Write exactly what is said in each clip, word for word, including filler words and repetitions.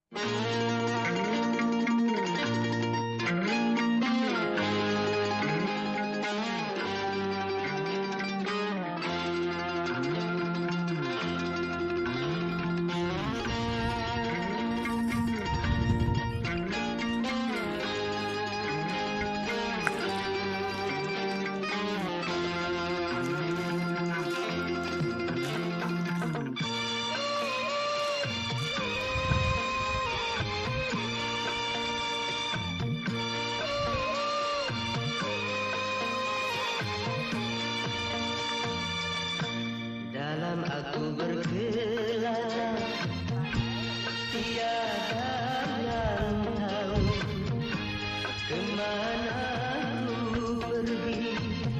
Dalam aku berkelana, tiada yang tahu kemana ku pergi.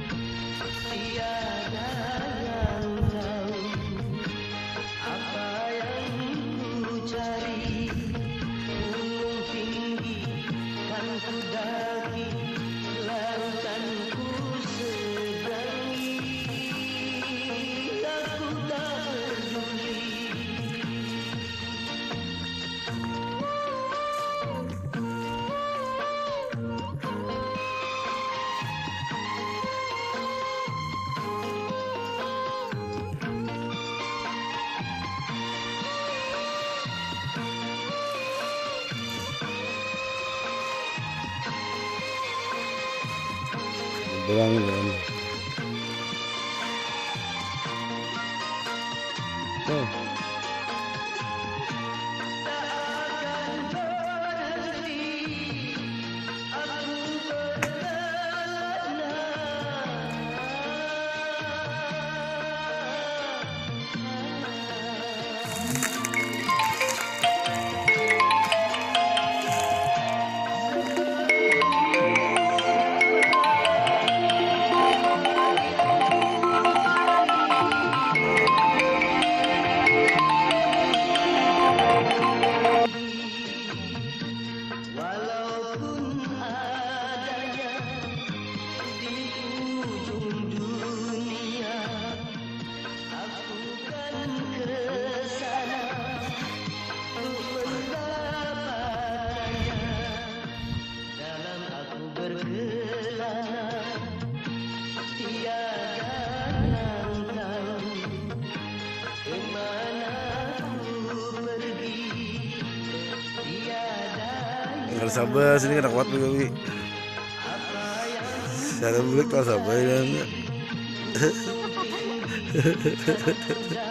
Tiada yang tahu apa yang ku cari. Gunung tinggi kan ku daki, lautan ku seberangi. Aku tak peduli. Berang kan. Oh. Walaupun adanya di ujung dunia, aku kan ke sana untuk mendapatkannya. Dalam aku berkelana, tiada yang tahu kemana ku pergi. Tiada Kalau sabar sini kan kuat juga wi. Saya bulik kalau sabar dan. yang